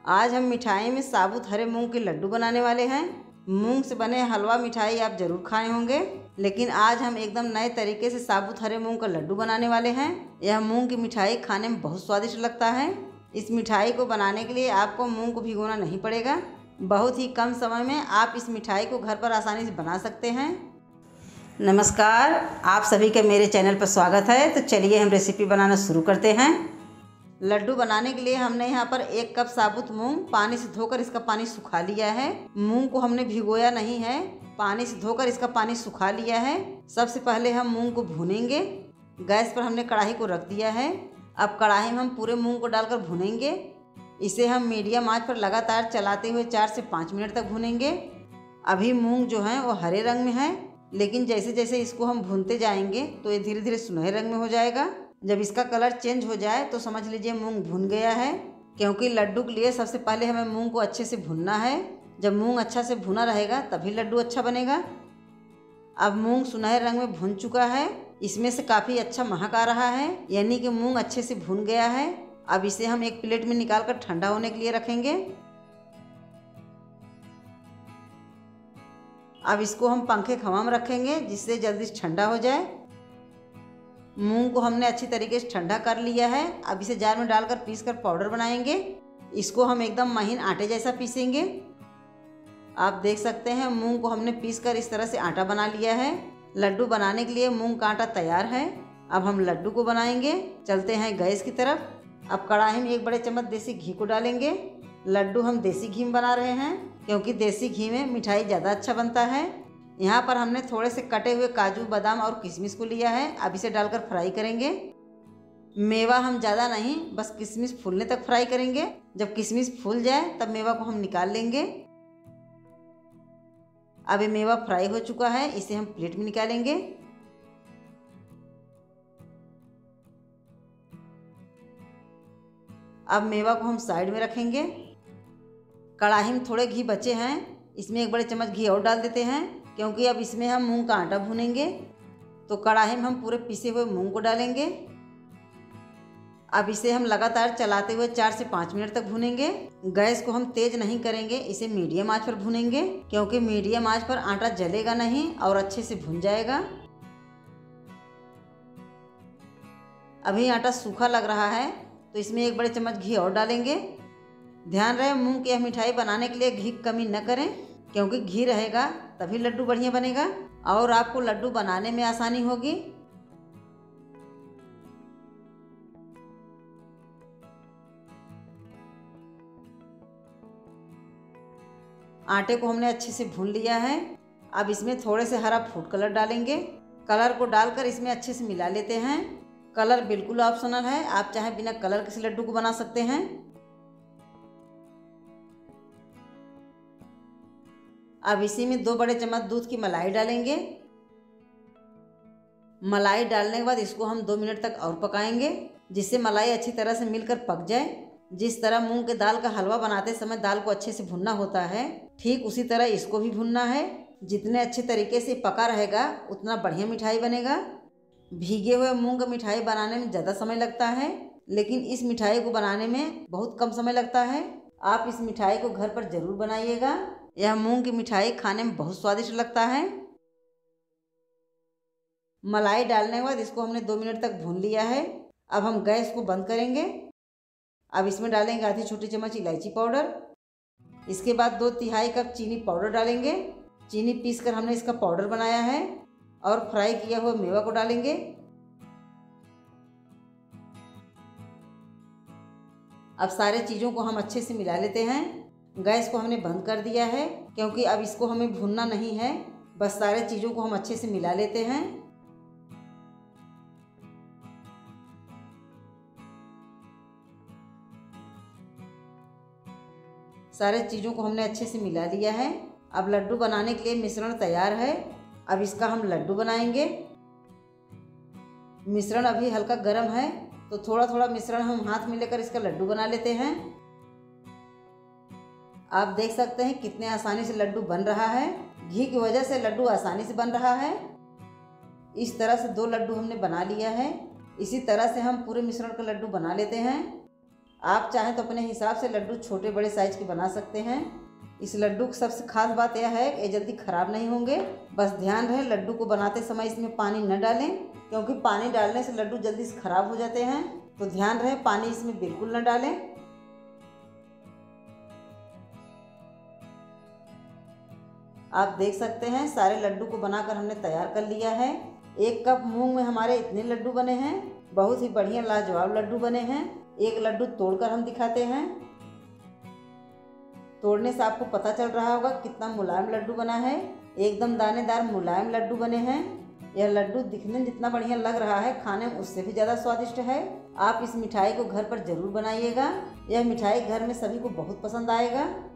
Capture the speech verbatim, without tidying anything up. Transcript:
आज हम मिठाई में साबुत हरे मूंग के लड्डू बनाने वाले हैं। मूंग से बने हलवा मिठाई आप ज़रूर खाए होंगे, लेकिन आज हम एकदम नए तरीके से साबुत हरे मूंग का लड्डू बनाने वाले हैं। यह मूंग की मिठाई खाने में बहुत स्वादिष्ट लगता है। इस मिठाई को बनाने के लिए आपको मूंग को भिगोना नहीं पड़ेगा। बहुत ही कम समय में आप इस मिठाई को घर पर आसानी से बना सकते हैं। नमस्कार, आप सभी का मेरे चैनल पर स्वागत है। तो चलिए हम रेसिपी बनाना शुरू करते हैं। लड्डू बनाने के लिए हमने यहाँ पर एक कप साबुत मूंग पानी से धोकर इसका पानी सुखा लिया है। मूंग को हमने भिगोया नहीं है, पानी से धोकर इसका पानी सुखा लिया है। सबसे पहले हम मूंग को भूनेंगे। गैस पर हमने कढ़ाई को रख दिया है। अब कढ़ाई में हम पूरे मूंग को डालकर भूनेंगे। इसे हम मीडियम आंच पर लगातार चलाते हुए चार से पाँच मिनट तक भूनेंगे। अभी मूंग जो है वो हरे रंग में है, लेकिन जैसे जैसे इसको हम भूनते जाएंगे तो ये धीरे धीरे सुनहरे रंग में हो जाएगा। जब इसका कलर चेंज हो जाए तो समझ लीजिए मूंग भुन गया है, क्योंकि लड्डू के लिए सबसे पहले हमें मूंग को अच्छे से भुनना है। जब मूंग अच्छा से भुना रहेगा तभी लड्डू अच्छा बनेगा। अब मूंग सुनहरे रंग में भुन चुका है। इसमें से काफ़ी अच्छा महक आ रहा है, यानी कि मूंग अच्छे से भुन गया है। अब इसे हम एक प्लेट में निकाल कर ठंडा होने के लिए रखेंगे। अब इसको हम पंखे खवा में रखेंगे, जिससे जल्दी से ठंडा हो जाए। मूंग को हमने अच्छी तरीके से ठंडा कर लिया है। अब इसे जार में डालकर पीस कर पाउडर बनाएंगे। इसको हम एकदम महीन आटे जैसा पीसेंगे। आप देख सकते हैं मूंग को हमने पीस कर इस तरह से आटा बना लिया है। लड्डू बनाने के लिए मूंग का आटा तैयार है। अब हम लड्डू को बनाएंगे। चलते हैं गैस की तरफ। अब कढ़ाई में एक बड़े चम्मच देसी घी को डालेंगे। लड्डू हम देसी घी में बना रहे हैं, क्योंकि देसी घी में मिठाई ज़्यादा अच्छा बनता है। यहाँ पर हमने थोड़े से कटे हुए काजू, बादाम और किशमिश को लिया है। अब इसे डालकर फ्राई करेंगे। मेवा हम ज़्यादा नहीं, बस किशमिश फूलने तक फ्राई करेंगे। जब किशमिश फूल जाए तब मेवा को हम निकाल लेंगे। अब ये मेवा फ्राई हो चुका है, इसे हम प्लेट में निकालेंगे। अब मेवा को हम साइड में रखेंगे। कढ़ाई में थोड़े घी बचे हैं, इसमें एक बड़े चम्मच घी और डाल देते हैं, क्योंकि अब इसमें हम मूंग का आटा भूनेंगे। तो कढ़ाई में हम पूरे पिसे हुए मूंग को डालेंगे। अब इसे हम लगातार चलाते हुए चार से पाँच मिनट तक भूनेंगे। गैस को हम तेज नहीं करेंगे, इसे मीडियम आंच पर भूनेंगे, क्योंकि मीडियम आंच पर आटा जलेगा नहीं और अच्छे से भुन जाएगा। अभी आटा सूखा लग रहा है, तो इसमें एक बड़े चम्मच घी और डालेंगे। ध्यान रहे मूंग की यह मिठाई बनाने के लिए घी की कमी न करें, क्योंकि घी रहेगा तभी लड्डू बढ़िया बनेगा और आपको लड्डू बनाने में आसानी होगी। आटे को हमने अच्छे से भून लिया है। अब इसमें थोड़े से हरा फूड कलर डालेंगे। कलर को डालकर इसमें अच्छे से मिला लेते हैं। कलर बिल्कुल ऑप्शनल है, आप चाहे बिना कलर के लड्डू को बना सकते हैं। अब इसी में दो बड़े चम्मच दूध की मलाई डालेंगे। मलाई डालने के बाद इसको हम दो मिनट तक और पकाएंगे, जिससे मलाई अच्छी तरह से मिलकर पक जाए। जिस तरह मूंग के दाल का हलवा बनाते समय दाल को अच्छे से भुनना होता है, ठीक उसी तरह इसको भी भुनना है। जितने अच्छे तरीके से पका रहेगा उतना बढ़िया मिठाई बनेगा। भीगे हुए मूंग मिठाई बनाने में ज़्यादा समय लगता है, लेकिन इस मिठाई को बनाने में बहुत कम समय लगता है। आप इस मिठाई को घर पर ज़रूर बनाइएगा। यह मूंग की मिठाई खाने में बहुत स्वादिष्ट लगता है। मलाई डालने के बाद इसको हमने दो मिनट तक भून लिया है। अब हम गैस को बंद करेंगे। अब इसमें डालेंगे आधी छोटी चम्मच इलायची पाउडर। इसके बाद दो तिहाई कप चीनी पाउडर डालेंगे। चीनी पीसकर हमने इसका पाउडर बनाया है। और फ्राई किया हुआ मेवा को डालेंगे। अब सारे चीज़ों को हम अच्छे से मिला लेते हैं। गैस को हमने बंद कर दिया है, क्योंकि अब इसको हमें भूनना नहीं है, बस सारे चीज़ों को हम अच्छे से मिला लेते हैं। सारे चीज़ों को हमने अच्छे से मिला लिया है। अब लड्डू बनाने के लिए मिश्रण तैयार है। अब इसका हम लड्डू बनाएंगे। मिश्रण अभी हल्का गर्म है, तो थोड़ा थोड़ा मिश्रण हम हाथ में लेकर इसका लड्डू बना लेते हैं। आप देख सकते हैं कितने आसानी से लड्डू बन रहा है। घी की वजह से लड्डू आसानी से बन रहा है। इस तरह से दो लड्डू हमने बना लिया है। इसी तरह से हम पूरे मिश्रण का लड्डू बना लेते हैं। आप चाहें तो अपने हिसाब से लड्डू छोटे बड़े साइज के बना सकते हैं। इस लड्डू की सबसे खास बात यह है कि ये जल्दी ख़राब नहीं होंगे। बस ध्यान रहे लड्डू को बनाते समय इसमें पानी न डालें, क्योंकि पानी डालने से लड्डू जल्दी से ख़राब हो जाते हैं। तो ध्यान रहे पानी इसमें बिल्कुल न डालें। आप देख सकते हैं सारे लड्डू को बनाकर हमने तैयार कर लिया है। एक कप मूंग में हमारे इतने लड्डू बने हैं। बहुत ही बढ़िया लाजवाब लड्डू बने हैं। एक लड्डू तोड़कर हम दिखाते हैं। तोड़ने से आपको पता चल रहा होगा कितना मुलायम लड्डू बना है। एकदम दानेदार मुलायम लड्डू बने हैं। यह लड्डू दिखने में जितना बढ़िया लग रहा है, खाने में उससे भी ज़्यादा स्वादिष्ट है। आप इस मिठाई को घर पर ज़रूर बनाइएगा। यह मिठाई घर में सभी को बहुत पसंद आएगा।